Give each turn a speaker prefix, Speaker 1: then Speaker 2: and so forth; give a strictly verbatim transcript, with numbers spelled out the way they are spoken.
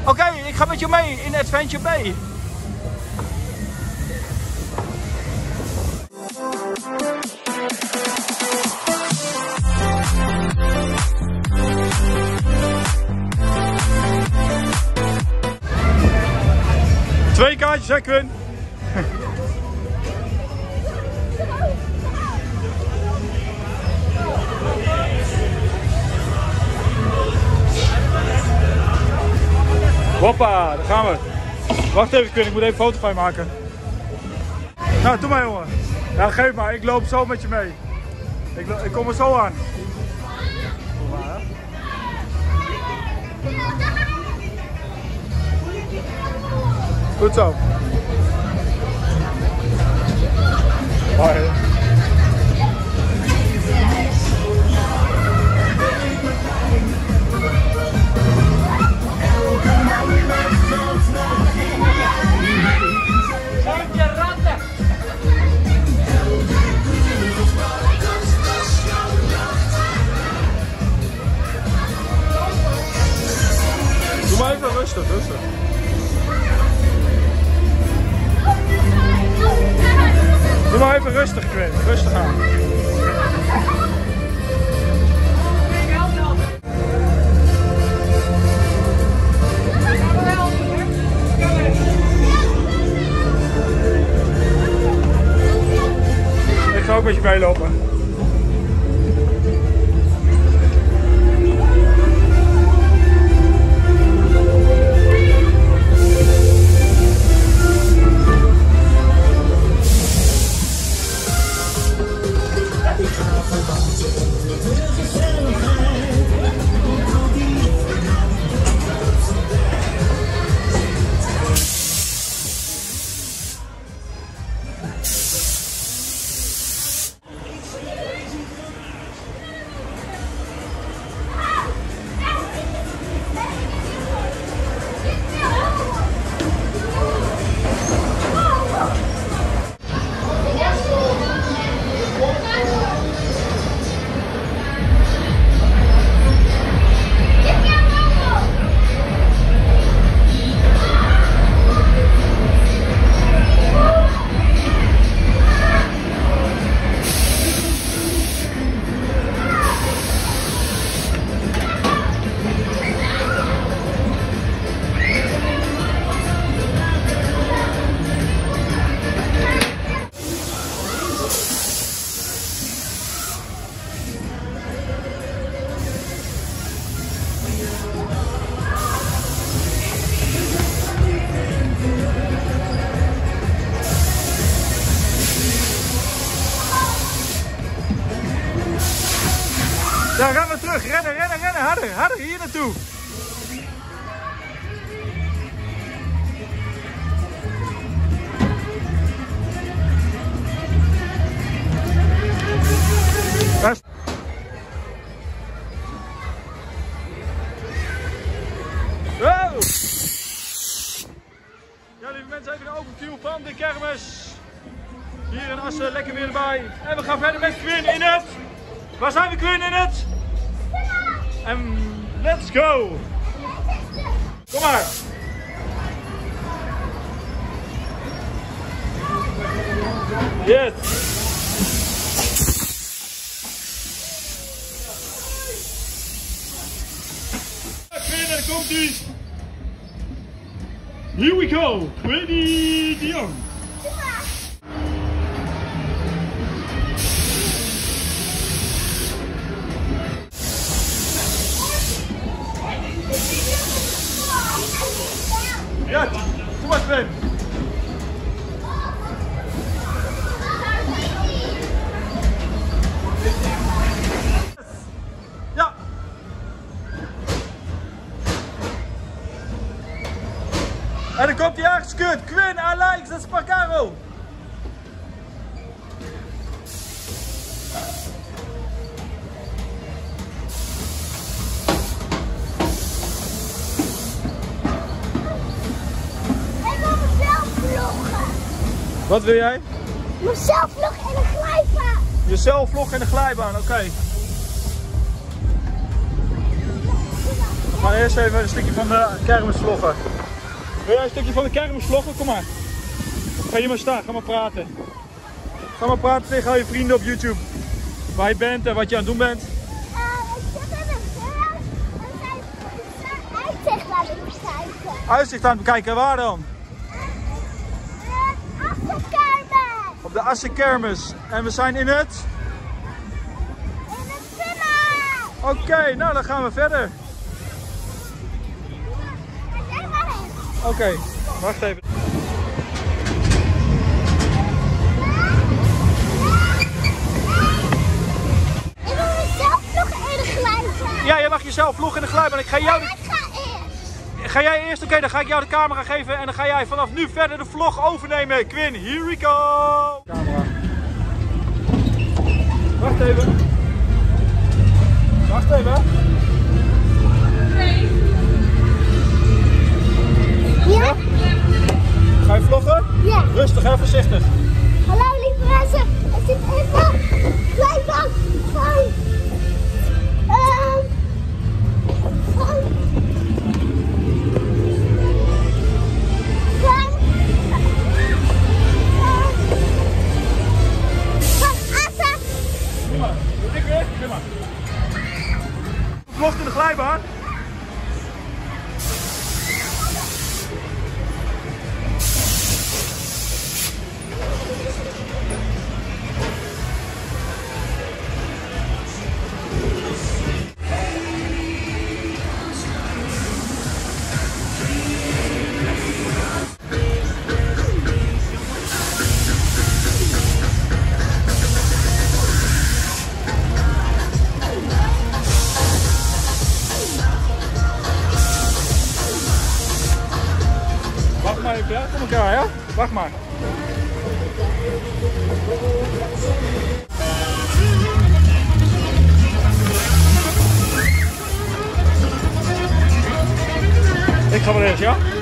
Speaker 1: Oké, okay, ik ga met je mee in Adventure Bay. Twee kaartjes, hè, Quinn? Hoppa, daar gaan we. Wacht even, Quinn, ik moet even een foto van je maken. Nou, doe maar, jongen. Ja, geef maar, ik loop zo met je mee. Ik, ik kom er zo aan. Goed zo. Hoi. Doe maar even rustig, rustig. Doe maar even rustig, Quinn. Rustig aan. Ik ga ook met je meelopen. Ja, gaan we terug. Rennen, rennen, rennen. Harder, harder. Hier naartoe. Best. Wow. Ja, lieve mensen, even een overview van de kermis. Hier in Assen, lekker weer erbij. En we gaan verder met Quinn in het... Waar zijn we, Quinn, in het? En let's go! Kom maar! Yes! Quinn, daar komt ie! Here we go! Quinny de Jong! Ja, doe maar, Quinn. Ja. En dan komt hij aangeskeurd. Quinn, Alex, dat is Spargaro. Wat wil jij?
Speaker 2: Mezelf vloggen in een glijbaan.
Speaker 1: Jezelf vloggen in een glijbaan, oké. Okay. We gaan eerst even een stukje van de kermis vloggen. Wil jij een stukje van de kermis vloggen? Kom maar. Ga hier maar staan, ga maar praten. Ga maar praten tegen al je vrienden op YouTube. Waar je bent en wat je aan het doen bent.
Speaker 2: Uh, ik zit in een huis en zijn uitzicht aan het bekijken.
Speaker 1: Uitzicht aan het bekijken, waar dan?
Speaker 2: Uh, Assenkermis.
Speaker 1: Op de Assenkermis. En we zijn in het?
Speaker 2: In het zwemmen.
Speaker 1: Oké, okay, nou dan gaan we verder. Oké, okay, wacht even.
Speaker 2: Ik wil mezelf vloggen in de glijbaan.
Speaker 1: Ja, je mag jezelf vloggen in de glijbaan. Ik ga jou.
Speaker 2: Ik ga eerst.
Speaker 1: Ga jij eerst? Oké, okay, dan ga ik jou de camera geven en dan ga jij vanaf nu verder de vlog overnemen. Quinn, here we go! Camera. Wacht even. Wacht even.
Speaker 2: Ja?
Speaker 1: Ga je vloggen?
Speaker 2: Ja.
Speaker 1: Rustig en voorzichtig.
Speaker 2: Hallo lieve mensen, ik zit even glijbaan van, uh, van, van, van Assen.
Speaker 1: Kom maar, doe ik weer? Kom maar. Vlogt in de glijbaan. Wacht maar even, ja? Kom elkaar, ja? Wacht maar. Ik ga wel eerst, ja?